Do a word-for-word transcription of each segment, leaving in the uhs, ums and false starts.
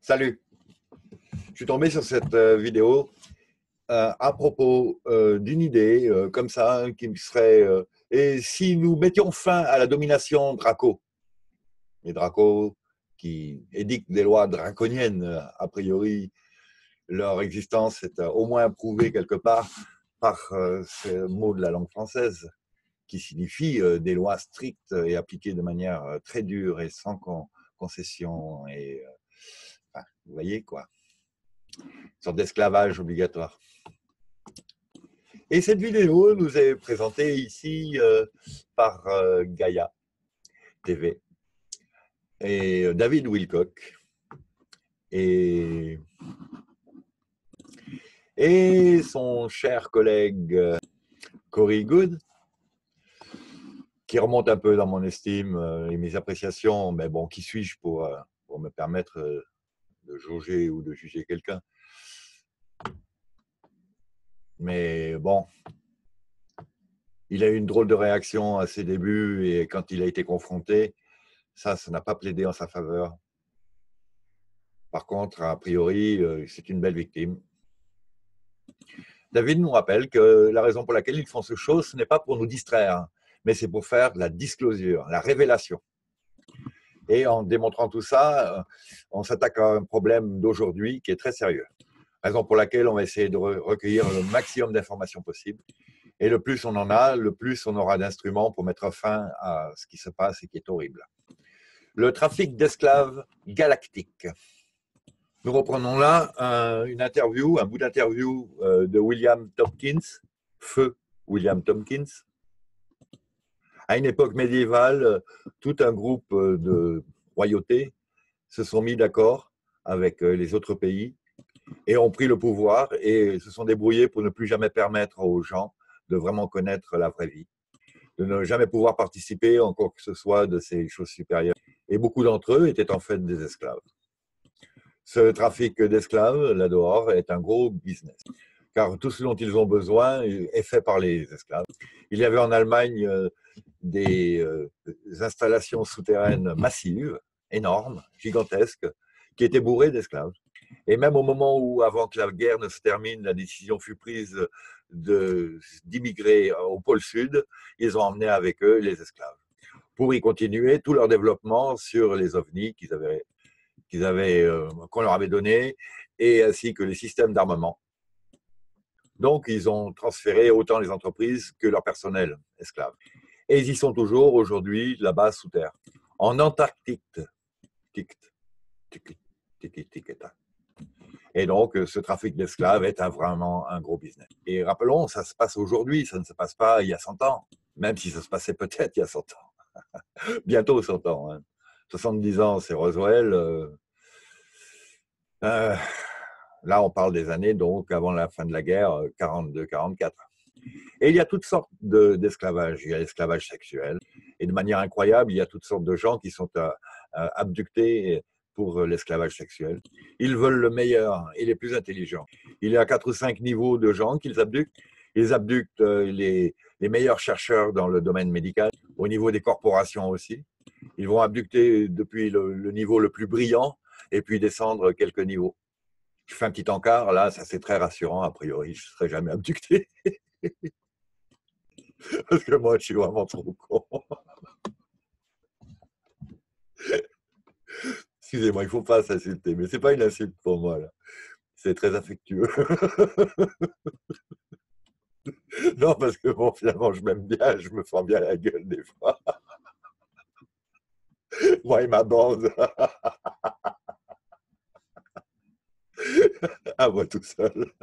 Salut, je suis tombé sur cette euh, vidéo euh, à propos euh, d'une idée euh, comme ça hein, qui me serait euh, et si nous mettions fin à la domination Draco, les Dracos qui édictent des lois draconiennes, euh, a priori leur existence est euh, au moins prouvée quelque part par euh, ce mot de la langue française qui signifie euh, des lois strictes et appliquées de manière euh, très dure et sans con concession et euh, enfin, vous voyez quoi, une sorte d'esclavage obligatoire. Et cette vidéo nous est présentée ici euh, par euh, Gaïa T V et euh, David Wilcock et, et son cher collègue euh, Corey Goode, qui remonte un peu dans mon estime euh, et mes appréciations, mais bon, qui suis-je pour, euh, pour me permettre euh, de jauger ou de juger quelqu'un? Mais bon, il a eu une drôle de réaction à ses débuts et quand il a été confronté, ça, ça n'a pas plaidé en sa faveur. Par contre, a priori, euh, c'est une belle victime. David nous rappelle que la raison pour laquelle ils font ce show, ce n'est pas pour nous distraire, mais c'est pour faire de la disclosure, la révélation. Et en démontrant tout ça, on s'attaque à un problème d'aujourd'hui qui est très sérieux. Raison pour laquelle on va essayer de recueillir le maximum d'informations possibles. Et le plus on en a, le plus on aura d'instruments pour mettre fin à ce qui se passe et qui est horrible. Le trafic d'esclaves galactique. Nous reprenons là un, une interview, un bout d'interview euh, de William Tompkins, feu William Tompkins. À une époque médiévale, tout un groupe de royautés se sont mis d'accord avec les autres pays et ont pris le pouvoir et se sont débrouillés pour ne plus jamais permettre aux gens de vraiment connaître la vraie vie, de ne jamais pouvoir participer en quoi que ce soit de ces choses supérieures. Et beaucoup d'entre eux étaient en fait des esclaves. Ce trafic d'esclaves, là dehors, est un gros business, car tout ce dont ils ont besoin est fait par les esclaves. Il y avait en Allemagne des installations souterraines massives, énormes, gigantesques, qui étaient bourrées d'esclaves. Et même au moment où, avant que la guerre ne se termine, la décision fut prise d'immigrer au pôle sud, ils ont emmené avec eux les esclaves, pour y continuer tout leur développement sur les ovnis qu'ils avaient qu'ils avaient, euh, qu'on leur avait donné, et ainsi que les systèmes d'armement. Donc, ils ont transféré autant les entreprises que leur personnel esclave. Et ils y sont toujours aujourd'hui, là-bas, sous terre. En Antarctique. Et donc, ce trafic d'esclaves est un, vraiment un gros business. Et rappelons, ça se passe aujourd'hui, ça ne se passe pas il y a cent ans, même si ça se passait peut-être il y a cent ans. Bientôt cent ans. Hein. soixante-dix ans, c'est Roswell. Euh, euh, là, on parle des années, donc, avant la fin de la guerre, quarante-deux quarante-quatre. Et il y a toutes sortes d'esclavage. Il y a l'esclavage sexuel. Et de manière incroyable, il y a toutes sortes de gens qui sont euh, abductés pour l'esclavage sexuel. Ils veulent le meilleur et les plus intelligents. Il y a quatre ou cinq niveaux de gens qu'ils abductent. Ils abductent les, les meilleurs chercheurs dans le domaine médical, au niveau des corporations aussi. Ils vont abducter depuis le, le niveau le plus brillant et puis descendre quelques niveaux. Je fais un petit encart, là, ça c'est très rassurant, a priori, je ne serai jamais abducté. Parce que moi, je suis vraiment trop con. Excusez-moi, il ne faut pas s'insulter, mais ce n'est pas une insulte pour moi, là. C'est très affectueux. Non, parce que bon, finalement, je m'aime bien, je me sens bien la gueule des fois. Moi et ma bande. À moi tout seul.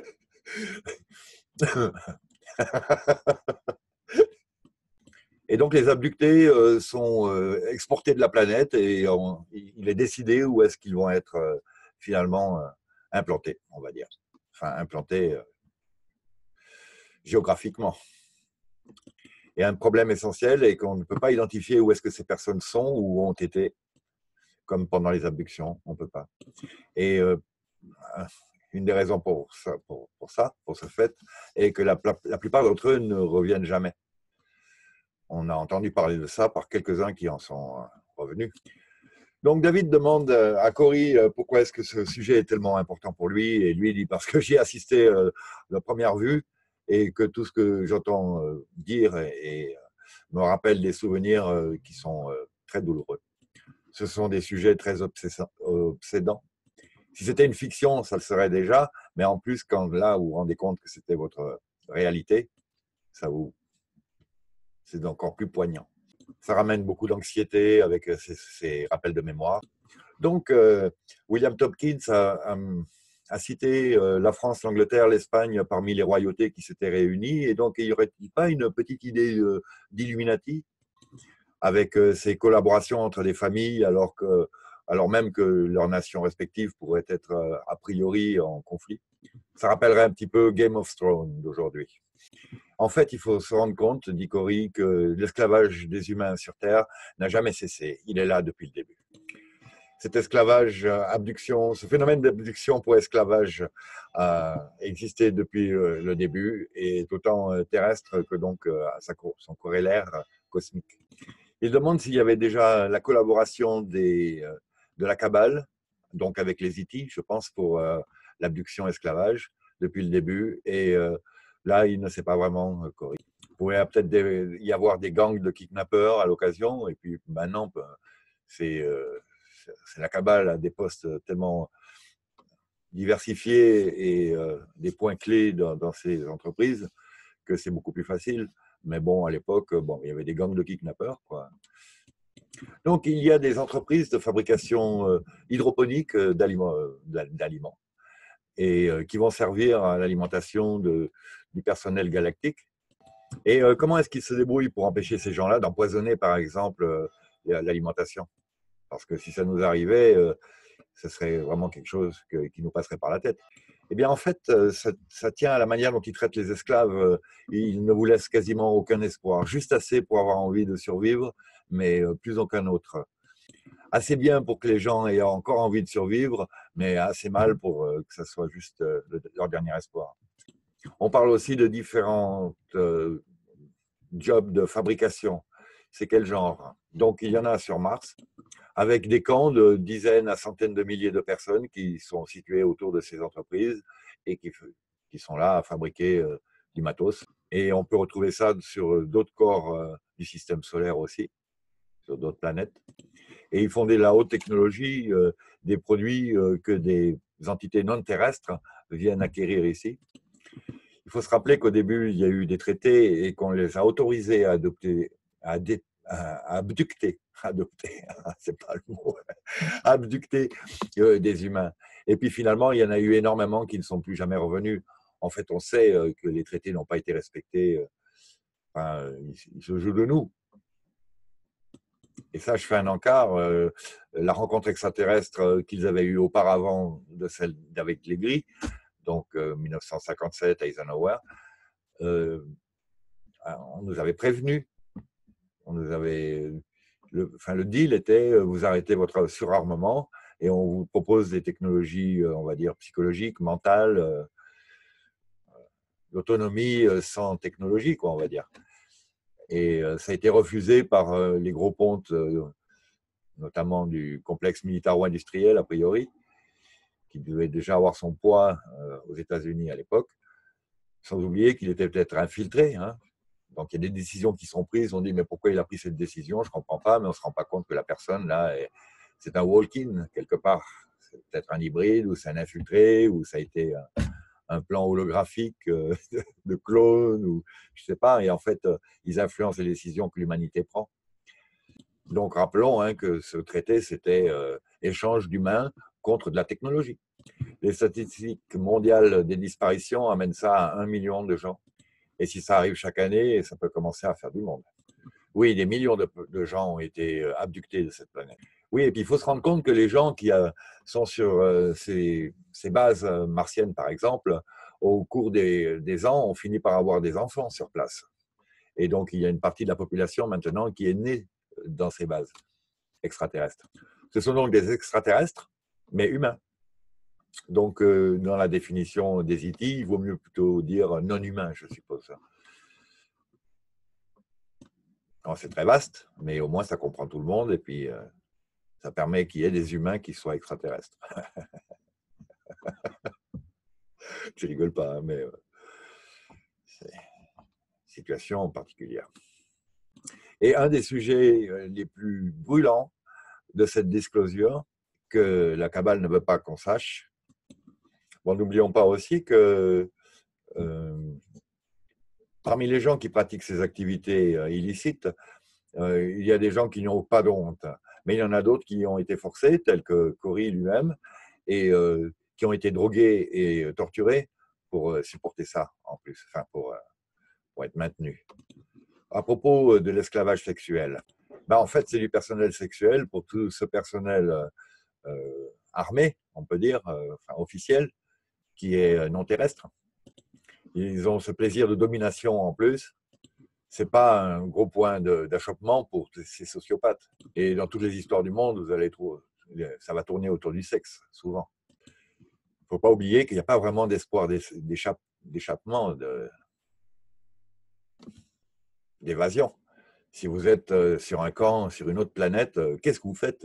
Et donc, les abductés euh, sont euh, exportés de la planète et on, il est décidé où est-ce qu'ils vont être euh, finalement euh, implantés, on va dire. Enfin, implantés euh, géographiquement. Et un problème essentiel est qu'on ne peut pas identifier où est-ce que ces personnes sont ou ont été, comme pendant les abductions, on ne peut pas. Et euh, une des raisons pour ça, pour, pour ça, pour ce fait, est que la, la plupart d'entre eux ne reviennent jamais. On a entendu parler de ça par quelques-uns qui en sont revenus. Donc David demande à Cory pourquoi est-ce que ce sujet est tellement important pour lui, et lui dit parce que j'ai assisté à la première vue et que tout ce que j'entends dire et, et me rappelle des souvenirs qui sont très douloureux. Ce sont des sujets très obsédants. Si c'était une fiction, ça le serait déjà, mais en plus, quand là, vous vous rendez compte que c'était votre réalité, ça vous, c'est encore plus poignant. Ça ramène beaucoup d'anxiété avec ces, ces rappels de mémoire. Donc, euh, William Tompkins a, a, a cité euh, la France, l'Angleterre, l'Espagne parmi les royautés qui s'étaient réunies. Et donc, il n'y aurait-il pas une petite idée euh, d'Illuminati avec euh, ces collaborations entre des familles, alors, que, alors même que leurs nations respectives pourraient être euh, a priori en conflit? Ça rappellerait un petit peu Game of Thrones d'aujourd'hui. En fait, il faut se rendre compte, dit Cory, que l'esclavage des humains sur Terre n'a jamais cessé. Il est là depuis le début. Cet esclavage, abduction, ce phénomène d'abduction pour esclavage a existé depuis le début et est autant terrestre que donc son corrélaire cosmique. Il demande s'il y avait déjà la collaboration des, de la Kabbale, donc avec les Hitites, je pense, pour l'abduction-esclavage depuis le début. Et là, il ne sait pas vraiment, Cory. Il pourrait peut-être y avoir des gangs de kidnappeurs à l'occasion. Et puis maintenant, c'est c'est la Kabbale à des postes tellement diversifiés et euh, des points clés dans, dans ces entreprises que c'est beaucoup plus facile. Mais bon, à l'époque, bon, il y avait des gangs de kidnappeurs, quoi. Donc, il y a des entreprises de fabrication euh, hydroponique euh, d'aliments, euh, d'aliments et euh, qui vont servir à l'alimentation du personnel galactique. Et euh, comment est-ce qu'ils se débrouillent pour empêcher ces gens-là d'empoisonner, par exemple, euh, l'alimentation? Parce que si ça nous arrivait, euh, ce serait vraiment quelque chose que, qui nous passerait par la tête. Eh bien, en fait, ça, ça tient à la manière dont ils traitent les esclaves. Ils ne vous laissent quasiment aucun espoir, juste assez pour avoir envie de survivre, mais plus aucun autre. Assez bien pour que les gens aient encore envie de survivre, mais assez mal pour que ça soit juste leur dernier espoir. On parle aussi de différents euh, jobs de fabrication. C'est quel genre? Donc, il y en a sur Mars, avec des camps de dizaines à centaines de milliers de personnes qui sont situées autour de ces entreprises et qui, qui sont là à fabriquer euh, du matos. Et on peut retrouver ça sur d'autres corps euh, du système solaire aussi, sur d'autres planètes. Et ils font de la haute technologie, euh, des produits euh, que des entités non terrestres viennent acquérir ici. Il faut se rappeler qu'au début, il y a eu des traités et qu'on les a autorisés à adopter, à, dé, à abducter, adopter, c'est pas le mot, abducter euh, des humains. Et puis finalement, il y en a eu énormément qui ne sont plus jamais revenus. En fait, on sait euh, que les traités n'ont pas été respectés. Euh, enfin, ils, ils se jouent de nous. Et ça, je fais un encart. Euh, la rencontre extraterrestre euh, qu'ils avaient eue auparavant de celle d'avec les Gris, donc euh, mille neuf cent cinquante-sept, Eisenhower, euh, on nous avait prévenus. On nous avait, le, enfin, le deal était vous arrêtez votre surarmement et on vous propose des technologies, on va dire, psychologiques, mentales, euh, l'autonomie sans technologie, quoi, on va dire. Et euh, ça a été refusé par euh, les gros pontes, euh, notamment du complexe militaro-industriel, a priori, qui devait déjà avoir son poids euh, aux États-Unis à l'époque, sans oublier qu'il était peut-être infiltré. Hein. Donc, il y a des décisions qui sont prises. On dit, mais pourquoi il a pris cette décision? Je ne comprends pas, mais on ne se rend pas compte que la personne, là, est, c'est un walk-in, quelque part. C'est peut-être un hybride, ou c'est un infiltré, ou ça a été un, un plan holographique euh, de clone, ou je ne sais pas. Et en fait, euh, ils influencent les décisions que l'humanité prend. Donc, rappelons hein, que ce traité, c'était euh, échange d'humains contre de la technologie. Les statistiques mondiales des disparitions amènent ça à un million de gens. Et si ça arrive chaque année, ça peut commencer à faire du monde. Oui, des millions de, de gens ont été abductés de cette planète. Oui, et puis il faut se rendre compte que les gens qui euh, sont sur euh, ces, ces bases martiennes, par exemple, au cours des, des ans, ont fini par avoir des enfants sur place. Et donc, il y a une partie de la population maintenant qui est née dans ces bases extraterrestres. Ce sont donc des extraterrestres, mais humains. Donc, euh, dans la définition des I T, il vaut mieux plutôt dire non humain, je suppose. C'est très vaste, mais au moins ça comprend tout le monde et puis euh, Ça permet qu'il y ait des humains qui soient extraterrestres. Je rigole pas, hein, mais euh, c'est une situation particulière. Et un des sujets les plus brûlants de cette disclosure, que la cabale ne veut pas qu'on sache, bon, n'oublions pas aussi que euh, parmi les gens qui pratiquent ces activités euh, illicites, euh, il y a des gens qui n'ont pas de honte, mais il y en a d'autres qui ont été forcés, tels que Cory lui-même, et euh, qui ont été drogués et torturés pour euh, supporter ça en plus, enfin pour, euh, pour être maintenus. À propos de l'esclavage sexuel, ben en fait, c'est du personnel sexuel pour tout ce personnel euh, armé, on peut dire, euh, enfin officiel, qui est non terrestre. Ils ont ce plaisir de domination en plus. C'est pas un gros point d'achoppement pour ces sociopathes. Et dans toutes les histoires du monde, vous allez trouver, ça va tourner autour du sexe, souvent. Il ne faut pas oublier qu'il n'y a pas vraiment d'espoir d'échappement, d'évasion. Si vous êtes sur un camp, sur une autre planète, qu'est-ce que vous faites?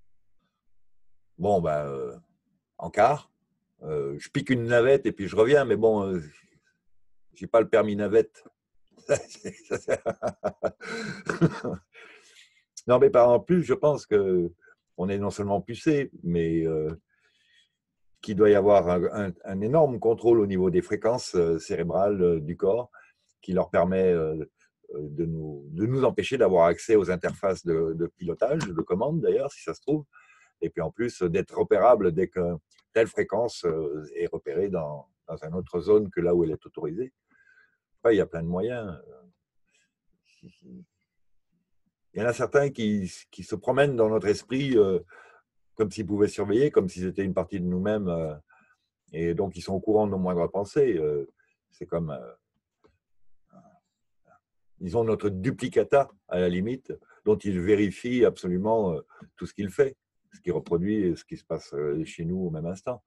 Bon, ben, euh, en car, euh, je pique une navette et puis je reviens, mais bon, euh, j'ai pas le permis navette. Non, mais en plus, je pense que on est non seulement pucé, mais euh, qu'il doit y avoir un, un, un énorme contrôle au niveau des fréquences euh, cérébrales euh, du corps qui leur permet euh, de, nous, de nous empêcher d'avoir accès aux interfaces de, de pilotage, de commande d'ailleurs, si ça se trouve, et puis en plus d'être repérable dès que telle fréquence euh, est repérée dans, dans une autre zone que là où elle est autorisée. Enfin, il y a plein de moyens. Il y en a certains qui, qui se promènent dans notre esprit euh, comme s'ils pouvaient surveiller, comme si c'était une partie de nous-mêmes, euh, et donc ils sont au courant de nos moindres pensées. Euh, c'est comme, euh, ils ont notre duplicata à la limite, dont ils vérifient absolument euh, tout ce qu'il fait, ce qu'il reproduit et ce qui se passe euh, chez nous au même instant.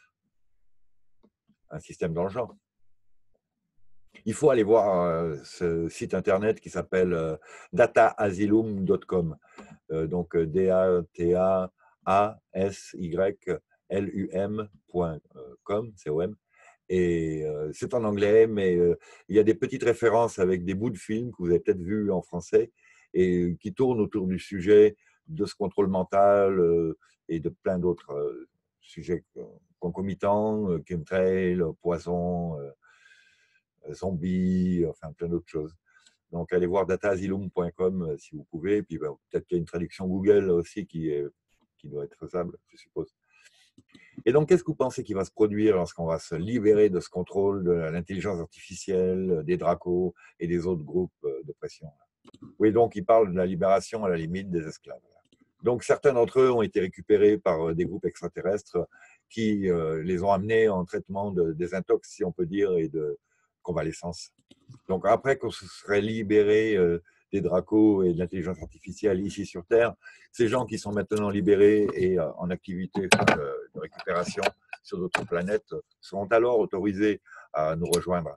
Un système dans le genre. Il faut aller voir euh, ce site internet qui s'appelle euh, data asylum point com. Euh, donc D A T A A S Y L U M point com, C O M. Et euh, c'est en anglais, mais euh, il y a des petites références avec des bouts de films que vous avez peut-être vus en français et qui tournent autour du sujet de ce contrôle mental euh, et de plein d'autres euh, sujets concomitants, euh, chemtrail, poison, euh, zombies, enfin plein d'autres choses. Donc, allez voir data asylum point com si vous pouvez. Et puis, ben, peut-être qu'il y a une traduction Google aussi qui, est, qui doit être faisable, je suppose. Et donc, qu'est-ce que vous pensez qui va se produire lorsqu'on va se libérer de ce contrôle de l'intelligence artificielle, des dracos et des autres groupes de pression? Oui, donc, il parle de la libération à la limite des esclaves. Donc, certains d'entre eux ont été récupérés par des groupes extraterrestres qui euh, les ont amenés en traitement de désintox, si on peut dire, et de convalescence. Donc, après qu'on se serait libéré euh, des dracos et de l'intelligence artificielle ici sur Terre, ces gens qui sont maintenant libérés et euh, en activité de, de récupération sur d'autres planètes seront alors autorisés à nous rejoindre.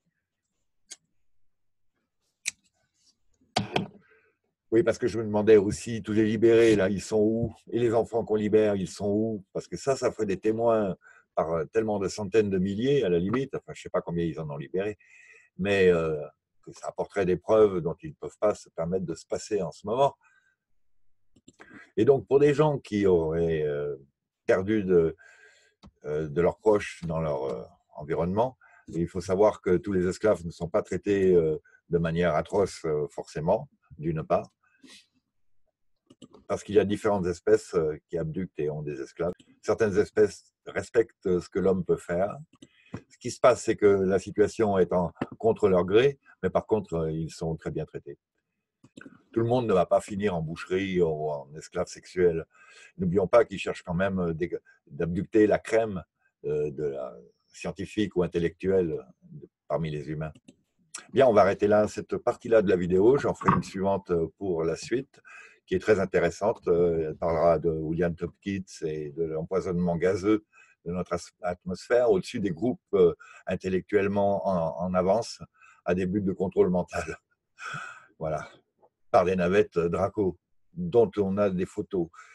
Oui, parce que je me demandais aussi, tous les libérés, là, ils sont où? Et les enfants qu'on libère, ils sont où? Parce que ça, ça ferait des témoins par tellement de centaines de milliers, à la limite. Enfin, je ne sais pas combien ils en ont libéré, mais euh, que ça apporterait des preuves dont ils ne peuvent pas se permettre de se passer en ce moment. Et donc, pour des gens qui auraient euh, perdu de, euh, de leurs proches dans leur euh, environnement, il faut savoir que tous les esclaves ne sont pas traités euh, de manière atroce, euh, forcément, d'une part, parce qu'il y a différentes espèces qui abductent et ont des esclaves. Certaines espèces respectent ce que l'homme peut faire. Ce qui se passe, c'est que la situation est en contre leur gré, mais par contre, ils sont très bien traités. Tout le monde ne va pas finir en boucherie ou en esclave sexuel. N'oublions pas qu'ils cherchent quand même d'abducter la crème de la scientifique ou intellectuelle parmi les humains. Bien, on va arrêter là cette partie-là de la vidéo. J'en ferai une suivante pour la suite, qui est très intéressante. Elle parlera de William Tompkins et de l'empoisonnement gazeux de notre atmosphère au-dessus des groupes intellectuellement en, en avance à des buts de contrôle mental. Voilà, par des navettes Draco, dont on a des photos.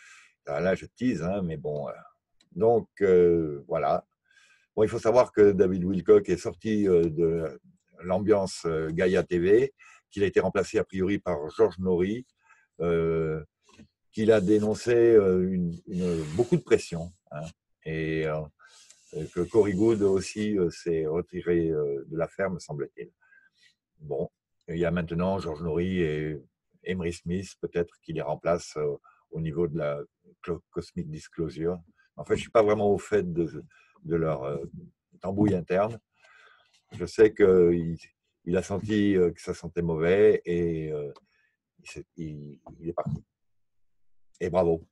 Là, je tease, hein, mais bon. euh, Donc, euh, voilà. Bon, il faut savoir que David Wilcock est sorti euh, de l'ambiance euh, Gaïa T V, qu'il a été remplacé a priori par Georges Nori, euh, qu'il a dénoncé euh, une, une- beaucoup de pression, hein, et euh, que Cory Good aussi euh, s'est retiré euh, de l'affaire, me semble-t-il. Bon, il y a maintenant Georges Nori et Emery Smith, peut-être, qui les remplacent euh, au niveau de la Cosmic Disclosure. En fait, je ne suis pas vraiment au fait de, de leur euh, tambouille interne. Je sais qu'il il a senti euh, que ça sentait mauvais et euh, il, il est parti. Et bravo.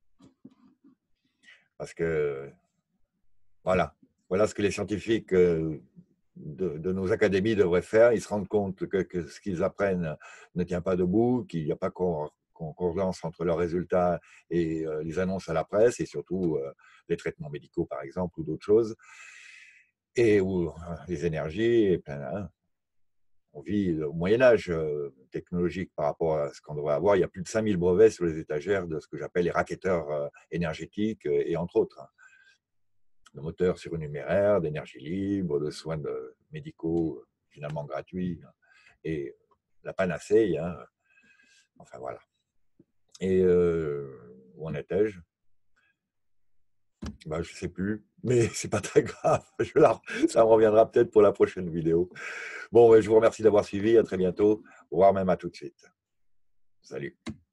Parce que, voilà, voilà ce que les scientifiques euh, de, de nos académies devraient faire. Ils se rendent compte que, que ce qu'ils apprennent ne tient pas debout, qu'il n'y a pas concordance entre leurs résultats et euh, les annonces à la presse, et surtout euh, les traitements médicaux, par exemple, ou d'autres choses, et ou euh, les énergies, et plein, hein. On vit au Moyen-Âge euh, technologique par rapport à ce qu'on devrait avoir. Il y a plus de cinq mille brevets sur les étagères de ce que j'appelle les racketteurs euh, énergétiques, euh, et entre autres, hein, de moteurs surnuméraires, d'énergie libre, de soins de, médicaux finalement gratuits, hein, et la panacée, hein, enfin voilà. Et euh, où en étais-je? Ben, je ne sais plus, mais c'est pas très grave. Je la, ça me reviendra peut-être pour la prochaine vidéo. Bon, je vous remercie d'avoir suivi. À très bientôt, voire même à tout de suite. Salut.